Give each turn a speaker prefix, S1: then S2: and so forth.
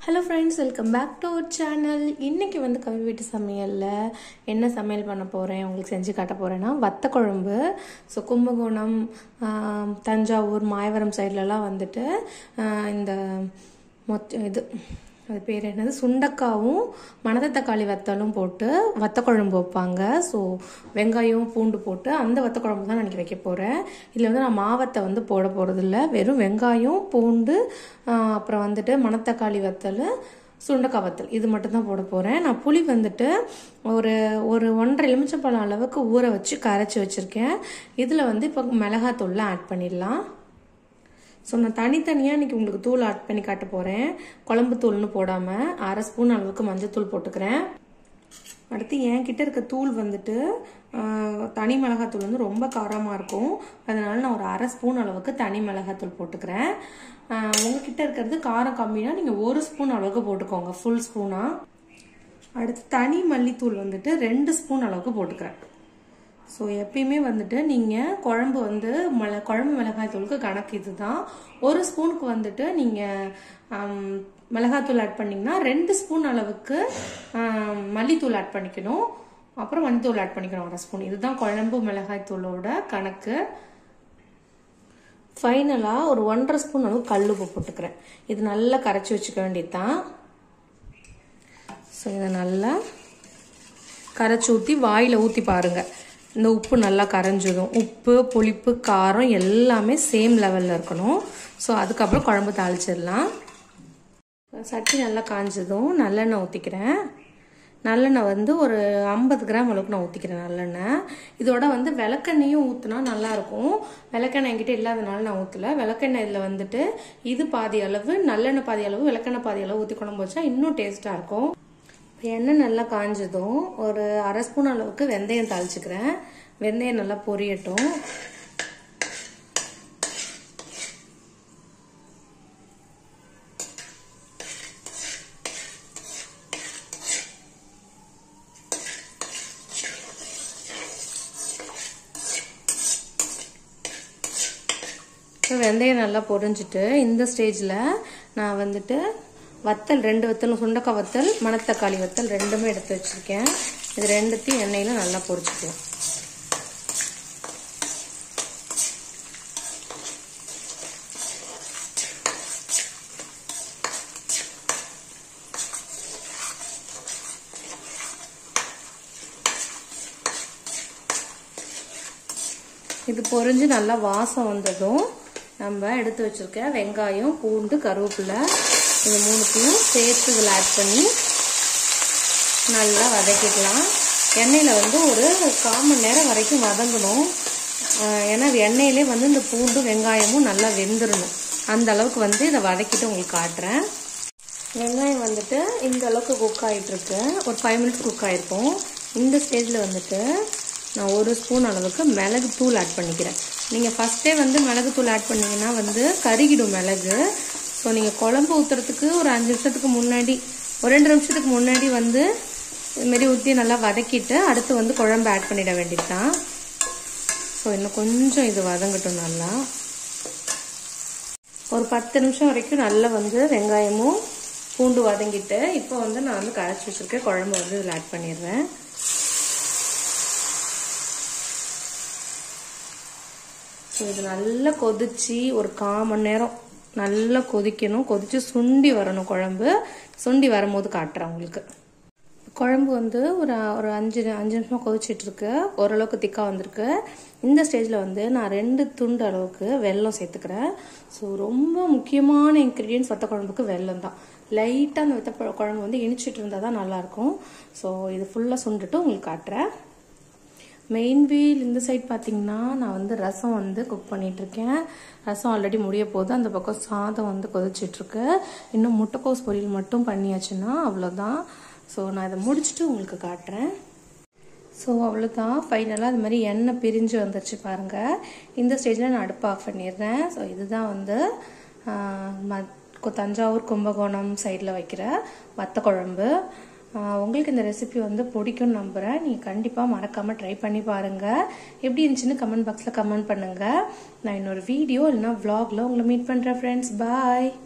S1: Hello friends, welcome back to our channel. இன்றைக்கி வந்து கவி வீட்டு சமையலில் என்ன சமையல் பண்ண போகிறேன், உங்களுக்கு செஞ்சு காட்ட போகிறேன்னா வத்த குழம்பு. ஸோ கும்பகோணம், தஞ்சாவூர், மாயவரம் சைட்லலாம் வந்துட்டு இந்த அது பேர் என்னது, சுண்டக்காவும் மணத்தக்காளி வத்தலும் போட்டு வத்த குழம்பு வைப்பாங்க. ஸோ வெங்காயம் பூண்டு போட்டு அந்த வத்த குழம்பு தான் நான் வைக்க போகிறேன். இதில் வந்து நான் மாவத்தை வந்து போட போகிறதில்ல, வெறும் வெங்காயம் பூண்டு அப்புறம் வந்துட்டு மணத்தக்காளி வத்தல், சுண்டக்காய் வத்தல் இது மட்டும்தான் போட போகிறேன். நான் புளி வந்துட்டு ஒரு 1.5 எலுமிச்சம்பழம் அளவுக்கு ஊற வச்சு கரைச்சி வச்சுருக்கேன். இதில் வந்து இப்போ மிளகாத்தூள்லாம் ஆட் பண்ணிடலாம். ஸோ நான் தனித்தனியாக இன்றைக்கி உங்களுக்கு தூள் ஆட் பண்ணி காட்ட போகிறேன். குழம்பு தூள்னு போடாமல் 1/2 ஸ்பூன் அளவுக்கு மஞ்சள் தூள் போட்டுக்கிறேன். அடுத்து என்கிட்ட இருக்க தூள் வந்துட்டு தனி மிளகாத்தூள் வந்து ரொம்ப காரமாக இருக்கும், அதனால நான் ஒரு 1/2 ஸ்பூன் அளவுக்கு தனி மிளகாத்தூள் போட்டுக்கிறேன். உங்ககிட்ட இருக்கிறது காரம் கம்மினா நீங்கள் 1 ஸ்பூன் அளவுக்கு போட்டுக்கோங்க, ஃபுல் ஸ்பூனாக. அடுத்து தனி மல்லித்தூள் வந்துட்டு 2 ஸ்பூன் அளவுக்கு போட்டுக்கிறேன். ஸோ எப்பயுமே வந்துட்டு நீங்கள் குழம்பு வந்து குழம்பு மிளகாய்த்தூளுக்கு கணக்கு இது தான். 1 ஸ்பூனுக்கு வந்துட்டு நீங்கள் மிளகாத்தூள் ஆட் பண்ணிங்கன்னா 2 ஸ்பூன் அளவுக்கு மல்லித்தூள் ஆட் பண்ணிக்கணும், அப்புறம் மஞ்சத்தூள் ஆட் பண்ணிக்கணும் 1/2 ஸ்பூன். இதுதான் குழம்பு மிளகாய்த்தூளோட கணக்கு. ஃபைனலாக ஒரு 1.5 ஸ்பூன் அளவு கல் உப்பு போட்டுக்கிறேன். இது நல்லா கரைச்சி வச்சுக்க வேண்டியது தான். ஸோ இதை நல்லா கரைச்சி ஊற்றி வாயில் ஊற்றி பாருங்கள். இந்த உப்பு நல்லா கரைஞ்சதும், உப்பு புளிப்பு காரம் எல்லாமே சேம் லெவலில் இருக்கணும். ஸோ அதுக்கப்புறம் குழம்பு தாளிச்சிடலாம். சட்டி நல்லா காஞ்சதும் நல்லெண்ணெய் ஊற்றிக்கிறேன். நல்லெண்ணெய் வந்து ஒரு 50 கிராம் அளவுக்கு நான் ஊற்றிக்கிறேன் நல்லெண்ணெய். இதோட வந்து விளக்கெண்ணையும் ஊற்றினா நல்லாயிருக்கும். விளக்கெண்ணெய் என்கிட்ட இல்லாதனால நான் ஊற்றலை. விளக்கெண்ணெய் இதில் வந்துட்டு இது பாதி அளவு, நல்லெண்ணெய் பாதி அளவு, விளக்கெண்ணெய் பாதி அளவு ஊற்றி குழம்பு வச்சா இன்னும் டேஸ்ட்டாக இருக்கும். எண்ணெய் நல்லா காஞ்சதும் ஒரு 1/2 ஸ்பூன் அளவுக்கு வெந்தயம் தாளிச்சுக்கிறேன். வெந்தயம் நல்லா பொரியட்டும். வெந்தயம் நல்லா பொரிஞ்சிட்டு இந்த ஸ்டேஜில் நான் வந்துட்டு வத்தல் 2 வத்தலும், சுண்டக்காய் வத்தல் மணத்தக்காளி வத்தல் ரெண்டுமே எடுத்து வச்சிருக்கேன். இது ரெண்டுத்தையும் எண்ணெயில் நல்லா பொரிச்சுக்கலாம். இது பொரிஞ்சு நல்லா வாசம் வந்ததும் நம்ம எடுத்து வச்சிருக்க வெங்காயம் பூண்டு கருவேப்பிலை இது 3த்தையும் சேர்த்து இதில் ஆட் பண்ணி நல்லா வதக்கிக்கலாம். எண்ணெயில் வந்து ஒரு 1/4 மணி நேரம் வரைக்கும் வதங்கணும். ஏன்னா எண்ணெயிலே வந்து இந்த பூண்டு வெங்காயமும் நல்லா வெந்துடணும். அந்த அளவுக்கு வந்து இதை வதக்கிட்டு உங்களுக்கு காட்டுறேன். வெங்காயம் வந்துட்டு இந்த அளவுக்கு குக் ஆகிட்டுருக்கு, ஒரு 5 மினிட்ஸ் குக் ஆகிருக்கும். இந்த ஸ்டேஜில் வந்துட்டு நான் 1 ஸ்பூன் அளவுக்கு மிளகு தூள் ஆட் பண்ணிக்கிறேன். நீங்கள் ஃபஸ்ட்டே வந்து மிளகு தூள் ஆட் பண்ணிங்கன்னா வந்து கருகிடும் மிளகு. ஸோ நீங்கள் குழம்பு ஊற்றுறதுக்கு ஒரு 5 நிமிஷத்துக்கு முன்னாடி, ஒரு 2 நிமிஷத்துக்கு முன்னாடி வந்து இதுமாரி ஊற்றி நல்லா வதக்கிட்டு அடுத்து வந்து குழம்பு ஆட் பண்ணிட வேண்டியது தான். ஸோ இன்னும் கொஞ்சம் இது வதங்கட்டும். நல்லா ஒரு 10 நிமிஷம் வரைக்கும் நல்லா வந்து வெங்காயமும் பூண்டு வதங்கிட்டு இப்போ வந்து நான் வந்து கரைச்சி வச்சுருக்கேன் குழம்பு வந்து இதில் ஆட் பண்ணிடுறேன். ஸோ இது நல்லா கொதிச்சு ஒரு 1/4 மணி நேரம் நல்லா கொதிக்கணும். கொதிச்சு சுண்டி வரணும். குழம்பு சுண்டி வரும்போது காட்டுறேன் உங்களுக்கு. குழம்பு வந்து ஒரு 5 நிமிஷம் கொதிச்சிட்ருக்கு, ஓரளவுக்கு திக்காக வந்திருக்கு. இந்த ஸ்டேஜில் வந்து நான் 2 துண்டு அளவுக்கு வெல்லம் சேர்த்துக்கிறேன். ஸோ ரொம்ப முக்கியமான இன்க்ரீடியன்ஸ் வத்த குழம்புக்கு வெல்லம் தான். லைட்டாக அந்த வத்த குழம்பு வந்து இனிச்சிட்டு இருந்தால் தான் நல்லாயிருக்கும். ஸோ இது ஃபுல்லாக சுண்டுட்டு உங்களுக்கு காட்டுறேன். மெயின் வீல் இந்த சைட் பார்த்தீங்கன்னா நான் வந்து ரசம் வந்து குக் பண்ணிகிட்ருக்கேன். ரசம் ஆல்ரெடி முடிய போது, அந்த பக்கம் சாதம் வந்து கொதிச்சிட்ருக்கு. இன்னும் முட்டைக்கோஸ் பொரியல் மட்டும் பண்ணியாச்சுன்னா அவ்வளோதான். ஸோ நான் இதை முடிச்சுட்டு உங்களுக்கு காட்டுறேன். ஸோ அவ்வளோதான், ஃபைனலாக அது மாதிரி எண்ணெய் பிரிஞ்சு வந்துருச்சு பாருங்கள். இந்த ஸ்டேஜில் நான் அடுப்பு ஆஃப் பண்ணிடுறேன். ஸோ இதுதான் வந்து தஞ்சாவூர் கும்பகோணம் சைடில் வைக்கிற வத்த குழம்பு. உங்களுக்கு இந்த ரெசிபி வந்து பிடிக்கும்னு நம்புகிறேன். நீங்கள் கண்டிப்பாக மறக்காமல் ட்ரை பண்ணி பாருங்கள். எப்படி இருந்துச்சுன்னு கமெண்ட் பாக்ஸில் கமெண்ட் பண்ணுங்கள். நான் இன்னொரு வீடியோ இல்லைனா vlogல உங்களை மீட் பண்ணுறேன் ஃப்ரெண்ட்ஸ். பாய்.